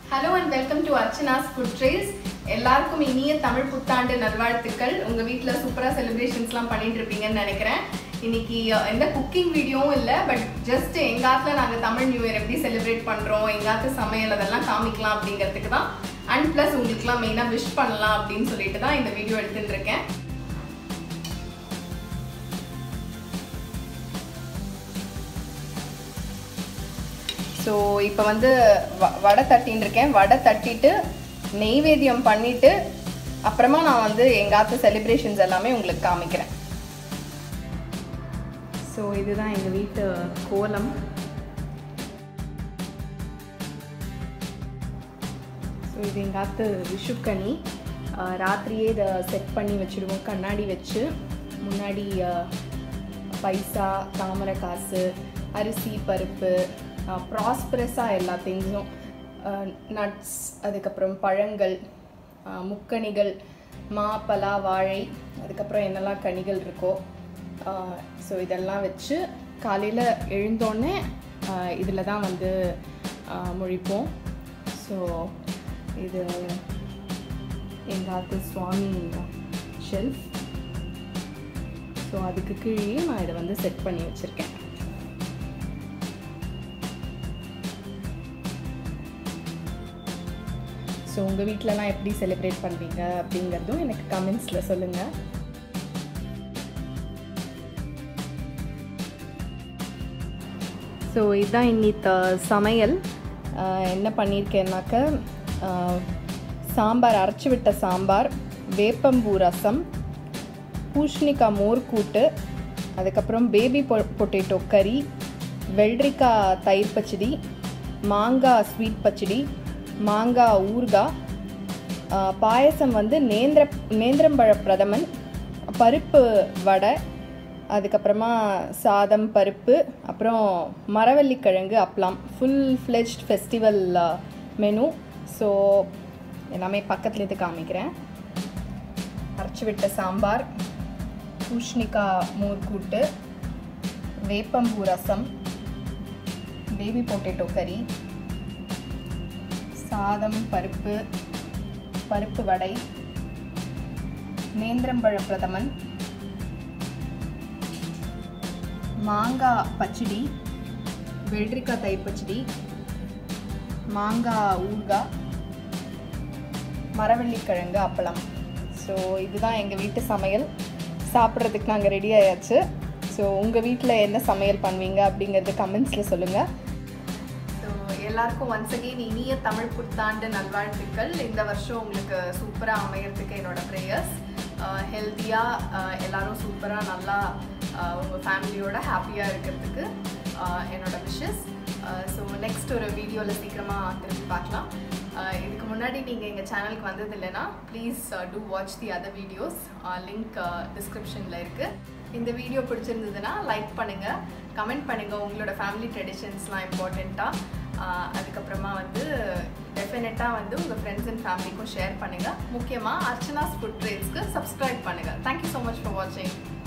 Hello and welcome to Archana's Food Trays. எல்லாருக்கும் இனிய தமிழ் புத்தாண்டு நல்வாழ்த்துக்கள். உங்க வீட்ல சூப்பரா செலிப்ரேஷன்ஸ்லாம் பண்ணிட்டு இருப்பீங்கன்னு நினைக்கிறேன். இன்னைக்கு எந்த குக்கிங் வீடியோவும் இல்ல, பட் ஜஸ்ட் எங்காத்துல நாங்க தமிழ் நியூ இயர் எப்படி செலிப்ரேட் பண்றோம், எங்காத்து சமையல் அதெல்லாம் காமிக்கலாம் அப்படிங்கிறதுக்கு தான். அண்ட் பிளஸ் உங்களுக்குலாம் மெயினா விஷ் பண்ணலாம் அப்படின்னு சொல்லிட்டு தான் இந்த வீடியோ எடுத்துட்டு இருக்கேன். ஸோ இப்போ வந்து வடை தட்டின்னு இருக்கேன். வடை தட்டிட்டு நெய்வேத்தியம் பண்ணிட்டு அப்புறமா நான் வந்து எங்காத்து செலிப்ரேஷன்ஸ் எல்லாமே உங்களுக்கு காமிக்கிறேன். ஸோ இதுதான் எங்கள் வீட்டு கோலம். ஸோ இது எங்காத்து விஷுக்கனி. ராத்திரியே இதை செட் பண்ணி வச்சுடுவோம். கண்ணாடி வச்சு முன்னாடி பைசா, தாமரை காசு, அரிசி, பருப்பு, ப்ராஸ்பரஸாக எல்லா திங்ஸும், நட்ஸ், அதுக்கப்புறம் பழங்கள், முக்கணிகள், மா, பலா, வாழை, அதுக்கப்புறம் என்னெல்லாம் கனிகள் இருக்கோ ஸோ இதெல்லாம் வச்சு காலையில் எழுந்தோடனே இதில் தான் வந்து முழிப்போம். ஸோ இது எங்காத்து சுவாமி ஷெல்ஃப். ஸோ அதுக்கு கீழே நான் இதை வந்து செட் பண்ணி வச்சுருக்கேன். ஸோ உங்கள் வீட்டிலலாம் எப்படி செலிப்ரேட் பண்ணுவீங்க அப்படிங்கிறதும் எனக்கு கமெண்ட்ஸில் சொல்லுங்கள். ஸோ இதுதான் இன்னித்த சமையல். என்ன பண்ணியிருக்கேன்னாக்க சாம்பார், அரைச்சி விட்ட சாம்பார், வேப்பம்பூ ரசம், பூஷ்ணிக்காய் மோர் கூட்டு, அதுக்கப்புறம் பேபி பொட்டேட்டோ கறி, வெள்ளரிக்காய் தயிர் பச்சடி, மாங்காய் ஸ்வீட் பச்சடி, மாங்காய் ஊறுகாய், பாயசம் வந்து நேந்திரம்பழ பிரதமன், பருப்பு வடை, அதுக்கப்புறமா சாதம், பருப்பு, அப்புறம் மரவள்ளிக்கிழங்கு அப்பளம். Full fledged festival menu. So எல்லாமே பக்கத்துலேருந்து காமிக்கிறேன். அரைச்சி விட்ட சாம்பார், பூஷ்ணிக்காய் மோர் கூட்டு, வேப்பம்பூ ரசம், பேபி பொட்டேட்டோ கறி, சாதம், பருப்பு, பருப்பு வடை, நேந்திரம்பழ பிரதமன், மாங்காய் பச்சடி, வெள்ளரிக்காய் தயிர் பச்சடி, மாங்காய் ஊறுகாய், மரவள்ளிக்கிழங்கு அப்பளம். ஸோ இதுதான் எங்கள் வீட்டு சமையல். சாப்பிட்றதுக்கு நாங்கள் ரெடி ஆயாச்சு. ஸோ உங்கள் வீட்டில் என்ன சமையல் பண்ணுவீங்க அப்படிங்கிறது கமெண்ட்ஸில் சொல்லுங்கள். எல்லாருக்கும் ஒன்ஸ் அகெயின் இனிய தமிழ் புத்தாண்டு நல்வாழ்த்துக்கள். இந்த வருஷம் உங்களுக்கு சூப்பராக அமையறதுக்கு என்னோட ப்ரேயர்ஸ். ஹெல்த்தியாக எல்லோரும் சூப்பராக நல்லா உங்கள் ஃபேமிலியோட ஹாப்பியாக இருக்கிறதுக்கு என்னோட விஷஸ். ஸோ நெக்ஸ்ட் ஒரு வீடியோவில் சீக்கிரமாக திரும்பி பார்க்கலாம். இதுக்கு முன்னாடி நீங்கள் எங்கள் சேனலுக்கு வந்தது இல்லைன்னா please do watch the other videos. Link டிஸ்கிரிப்ஷனில் இருக்குது. இந்த வீடியோ பிடிச்சிருந்ததுன்னா லைக் பண்ணுங்கள், கமெண்ட் பண்ணுங்கள். உங்களோட ஃபேமிலி ட்ரெடிஷன்ஸ்லாம் இம்பார்ட்டண்ட்டாக. அதுக்கப்புறமா வந்து டெஃபினட்டாக வந்து உங்கள் ஃப்ரெண்ட்ஸ் அண்ட் ஃபேமிலிக்கும் ஷேர் பண்ணுங்கள். முக்கியமாக அர்ச்சனாஸ் ஃபுட் ட்ரேஸ்க்கு சப்ஸ்கிரைப் பண்ணுங்கள். தேங்க்யூ ஸோ மச் ஃபார் வாட்சிங்.